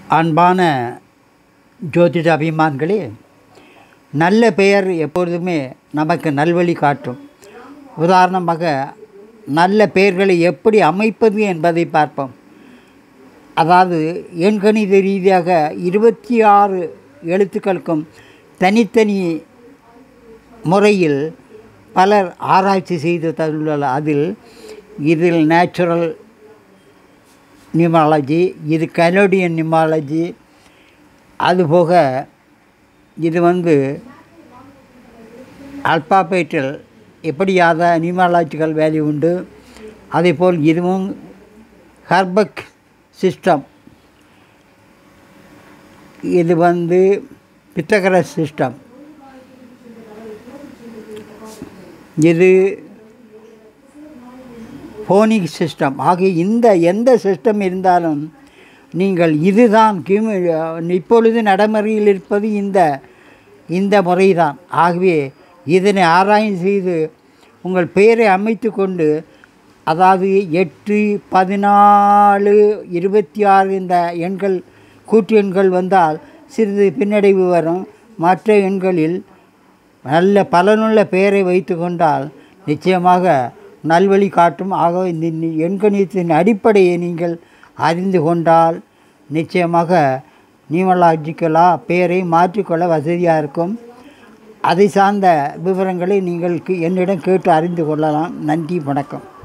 அன்பான ஜோதிட அபிமான்களே, நல்ல பெயர் எப்பொழுதுமே நமக்கு நல்வழி காட்டும். உதாரணமாக, நல்ல பெயர்களை எப்படி அமைப்பது என்பதை பார்ப்போம். அதாவது எண்கணித ரீதியாக 26 எழுத்துக்களுக்கும் தனித்தனி முறையில் பலர் ஆராய்ச்சி செய்து தந்துள்ளார். இதில் நேச்சுரல் நியூமராலஜி, இது கனடியன் நியூமராலஜி, அதுபோக இது அல்பாபெட்டில் எப்படியாத நியூமராலஜிக்கல் வேல்யூ உண்டு. அதேபோல் இதுவும் ஹர்பக் சிஸ்டம், இது பித்தகரஸ் சிஸ்டம், இது ஃபோனிக் சிஸ்டம். ஆகிய எந்த சிஸ்டம் இருந்தாலும் நீங்கள் இதுதான் இப்பொழுது நடைமுறையில் இருப்பது இந்த முறைதான். ஆகவே இதனை ஆராய்ச்சி செய்து உங்கள் பெயரை அமைத்து கொண்டு, அதாவது 8, 14, 26 இந்த எண்கள் கூட்டு எண்கள் வந்தால் சிறிது பின்னடைவு வரும். மற்ற எண்களில் நல்ல பலனுள்ள பெயரை வைத்து கொண்டால் நிச்சயமாக நல்வழி காட்டும். ஆக இந்த எண்கணிதத்தின் அடிப்படையை நீங்கள் அறிந்து கொண்டால் நிச்சயமாக நியூமராலஜிக்கலாக பெயரை மாற்றிக்கொள்ள வசதியாக இருக்கும். அதை சார்ந்த விவரங்களை நீங்கள் என்னிடம் கேட்டு அறிந்து கொள்ளலாம். நன்றி, வணக்கம்.